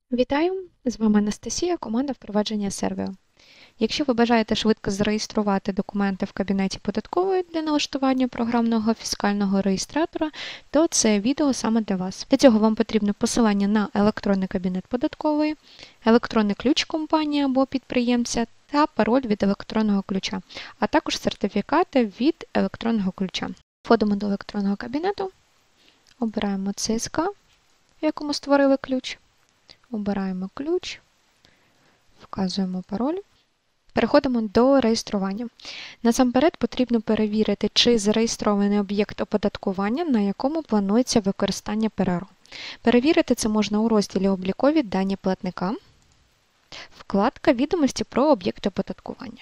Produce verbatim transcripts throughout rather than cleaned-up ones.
Вітаю! З вами Анастасія, команда впровадження Servio. Якщо ви бажаєте швидко зареєструвати документи в кабінеті податкової для налаштування програмного фіскального реєстратора, то це відео саме для вас. Для цього вам потрібно посилання на електронний кабінет податкової, електронний ключ компанії або підприємця та пароль від електронного ключа, а також сертифікати від електронного ключа. Входимо до електронного кабінету, обираємо це ес ка, в якому створили ключ. Обираємо ключ, вказуємо пароль. Переходимо до реєстрування. Насамперед потрібно перевірити, чи зареєстрований об'єкт оподаткування, на якому планується використання ПРРО. Перевірити це можна у розділі «Облікові дані платника», вкладка «Відомості про об'єкти оподаткування».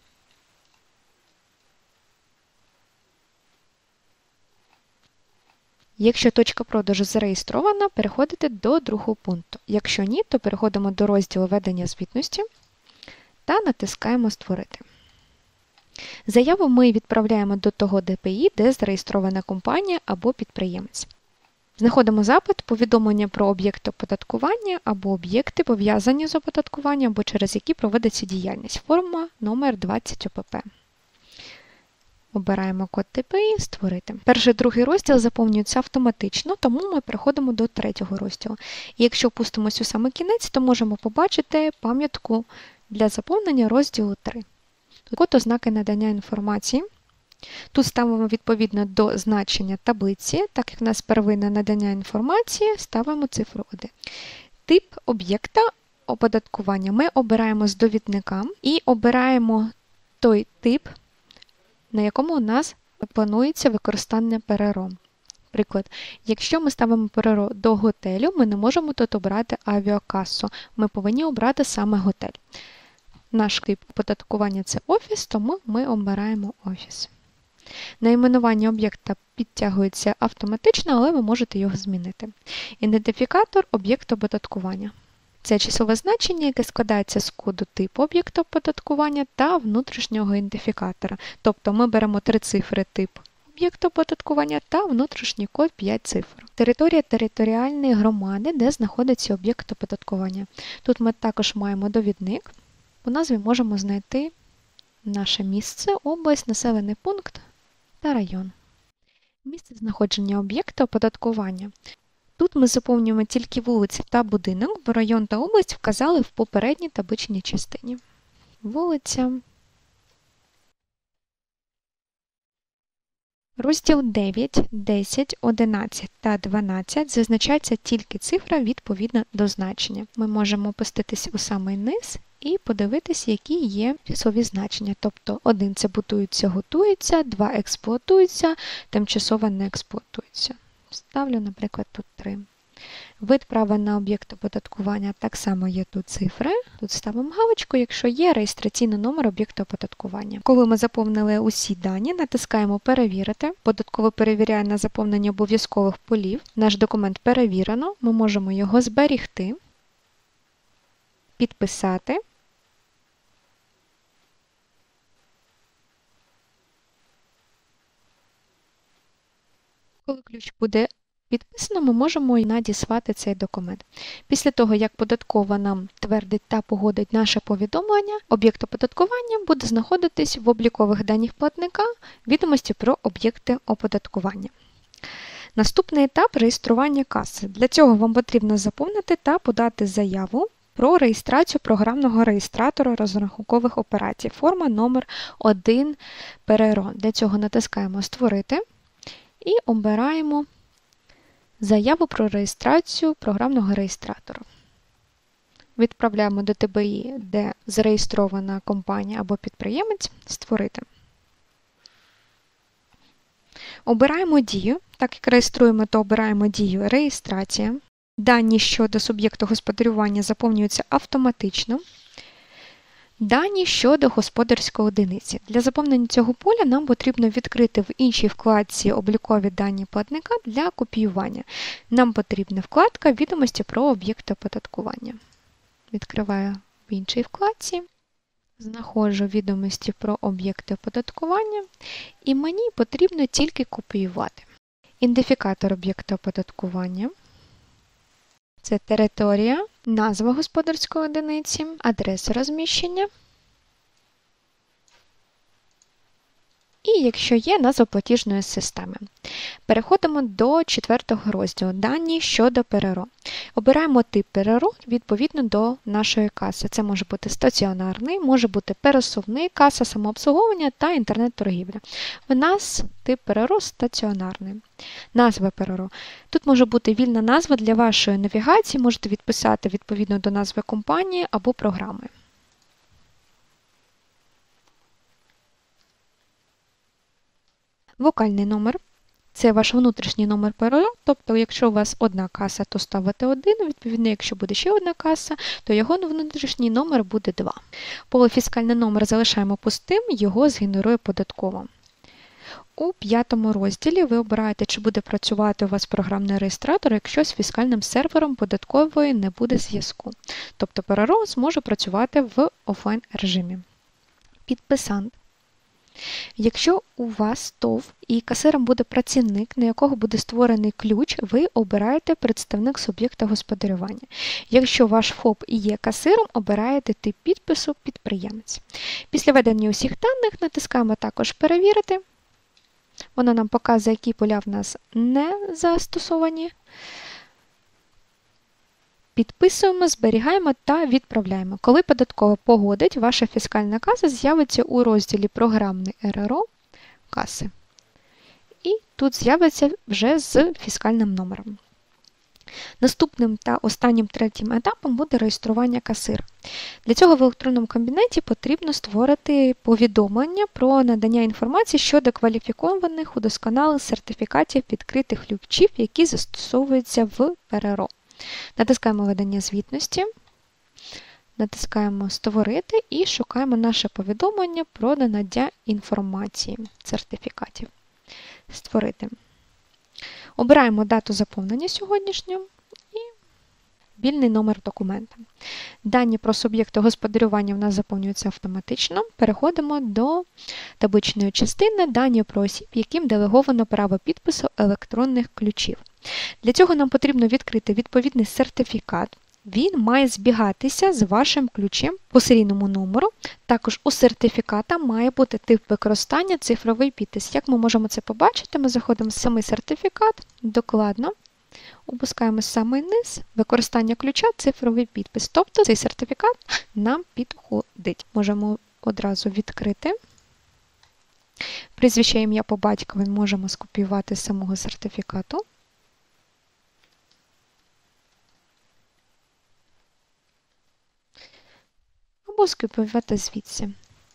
Якщо точка продажу зареєстрована, переходите до другого пункту. Якщо ні, то переходимо до розділу «Ведення звітності» та натискаємо «Створити». Заяву ми відправляємо до того де пе і, де зареєстрована компанія або підприємець. Знаходимо запит «Повідомлення про об'єкти оподаткування» або «Об'єкти, пов'язані з оподаткуванням або через які проводиться діяльність». Форма номер двадцять о пе пе. Обираємо код те пе і «Створити». Перший і другий розділ заповнюються автоматично, тому ми переходимо до третього розділу. І якщо опустимось у саме кінець, то можемо побачити пам'ятку для заповнення розділу три. Тут код ознаки надання інформації. Тут ставимо відповідно до значення таблиці, так як в нас первинне надання інформації, ставимо цифру один. Тип об'єкта оподаткування ми обираємо з довідника і обираємо той тип, на якому у нас планується використання ПРРО. Приклад, якщо ми ставимо ПРРО до готелю, ми не можемо тут обрати авіакасу, ми повинні обрати саме готель. Наш тип оподаткування – це офіс, тому ми обираємо офіс. Найменування об'єкта підтягується автоматично, але ви можете його змінити. Ідентифікатор об'єкту оподаткування. Це числове значення, яке складається з коду типу об'єкту оподаткування та внутрішнього ідентифікатора. Тобто ми беремо три цифри тип об'єкту оподаткування та внутрішній код п'ять цифр. Територія територіальної громади, де знаходиться об'єкт оподаткування. Тут ми також маємо довідник. У назві можемо знайти наше місце, область, населений пункт та район. Місце знаходження об'єкта оподаткування. Тут ми заповнюємо тільки вулиці та будинок, бо район та область вказали в попередній табличній частині. Вулиця. Розділ дев'ять, десять, одинадцять та дванадцять зазначається тільки цифра відповідна до значення. Ми можемо опуститись у самий низ і подивитись, які є числові значення. Тобто один – це будується, готується, два – експлуатується, тимчасово не експлуатується. Ставлю, наприклад, тут три. Вид права на об'єкт оподаткування, так само є тут цифри. Тут ставимо галочку, якщо є реєстраційний номер об'єкту оподаткування. Коли ми заповнили усі дані, натискаємо «Перевірити». Податково перевіряє на заповнення обов'язкових полів. Наш документ перевірено, ми можемо його зберігти, підписати. Коли ключ буде підписано, ми можемо і надіслати цей документ. Після того, як податкова нам твердить та погодить наше повідомлення, об'єкт оподаткування буде знаходитись в облікових даних платника відомості про об'єкти оподаткування. Наступний етап – реєстрування каси. Для цього вам потрібно заповнити та подати заяву про реєстрацію програмного реєстратора розрахункових операцій. Форма номер один ПРРО. Для цього натискаємо «Створити». І обираємо заяву про реєстрацію програмного реєстратора. Відправляємо до те бе і, де зареєстрована компанія або підприємець, «Створити». Обираємо дію. Так як реєструємо, то обираємо дію «Реєстрація». Дані щодо суб'єкту господарювання заповнюються автоматично. Дані щодо господарської одиниці. Для заповнення цього поля нам потрібно відкрити в іншій вкладці «Облікові дані платника» для копіювання. Нам потрібна вкладка «Відомості про об'єкти оподаткування». Відкриваю в іншій вкладці, знаходжу відомості про об'єкти оподаткування і мені потрібно тільки копіювати. Ідентифікатор об'єкта оподаткування. Це територія, назва господарської одиниці, адреса розміщення і, якщо є, назва платіжної системи. Переходимо до четвертого розділу «Дані щодо ПРРО». Обираємо тип ПРРО відповідно до нашої каси. Це може бути стаціонарний, може бути пересувний, каса самообслуговування та інтернет-торгівля. В нас тип ПРРО стаціонарний. Назва ПРРО. Тут може бути вільна назва для вашої навігації, можете відписати відповідно до назви компанії або програми. Вокальний номер. Це ваш внутрішній номер ПРРО, тобто, якщо у вас одна каса, то ставите один, відповідно, якщо буде ще одна каса, то його внутрішній номер буде два. Поле фіскальний номер залишаємо пустим, його згенерує податкова. У п'ятому розділі ви обираєте, чи буде працювати у вас програмний реєстратор, якщо з фіскальним сервером податкової не буде зв'язку. Тобто ПРРО зможе працювати в офлайн режимі. Підписант. Якщо у вас ТОВ і касиром буде працівник, на якого буде створений ключ, ви обираєте представник суб'єкта господарювання. Якщо ваш ФОП і є касиром, обираєте тип підпису підприємець. Після введення усіх даних натискаємо також «Перевірити». Воно нам показує, які поля в нас не застосовані. Підписуємо, зберігаємо та відправляємо. Коли податкова погодить, ваша фіскальна каса з'явиться у розділі «Програмний РРО каси». І тут з'явиться вже з фіскальним номером. Наступним та останнім третім етапом буде реєстрування касира. Для цього в електронному кабінеті потрібно створити повідомлення про надання інформації щодо кваліфікованих удосконалих сертифікатів відкритих ключів, які застосовуються в ПРРО. Натискаємо «Ведення звітності», натискаємо «Створити» і шукаємо наше повідомлення про надання інформації сертифікатів. «Створити». Обираємо дату заповнення сьогоднішню і вільний номер документа. Дані про суб'єкти господарювання в нас заповнюються автоматично. Переходимо до табличної частини «Дані про осіб, яким делеговано право підпису електронних ключів». Для цього нам потрібно відкрити відповідний сертифікат. Він має збігатися з вашим ключем по серійному номеру. Також у сертифіката має бути тип використання цифровий підпис. Як ми можемо це побачити? Ми заходимо в самий сертифікат, докладно, опускаємо самий низ, використання ключа цифровий підпис. Тобто цей сертифікат нам підходить. Можемо одразу відкрити. Прізвище, ім'я по батькові можемо скопіювати з самого сертифікату. Або скопіювати звідси.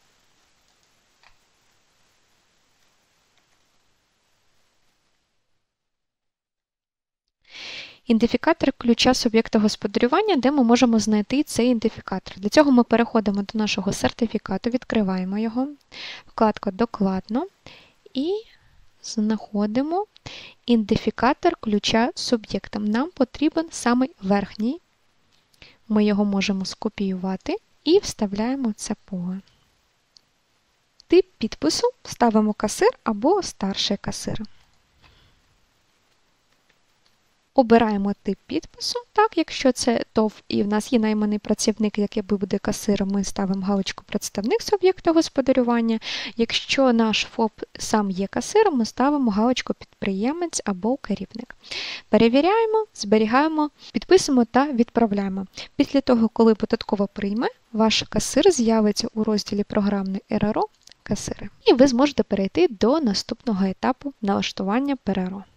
Ідентифікатор ключа суб'єкта господарювання, де ми можемо знайти цей ідентифікатор. Для цього ми переходимо до нашого сертифікату, відкриваємо його, вкладка «Докладно» і знаходимо ідентифікатор ключа суб'єкта. Нам потрібен саме верхній. Ми його можемо скопіювати і вставляємо це поле. Тип підпису ставимо касир або старший касир. Обираємо тип підпису. Так, якщо це ТОВ і в нас є найманий працівник, який буде касиром, ми ставимо галочку «Представник суб'єкта господарювання». Якщо наш ФОП сам є касиром, ми ставимо галочку «Підприємець» або «Керівник». Перевіряємо, зберігаємо, підписуємо та відправляємо. Після того, коли податкова прийме, ваш касир з'явиться у розділі «Програмний РРО касири». І ви зможете перейти до наступного етапу налаштування ПРРО.